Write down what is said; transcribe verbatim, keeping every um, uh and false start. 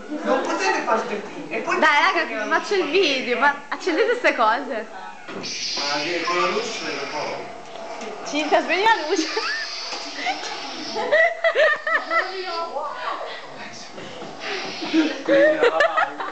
Non potete fare steppini. E poi Dai raga che faccio il video, ma accendete queste cose. Ma che con la luce un po'. Cinzia, spegni la luce. Spegni la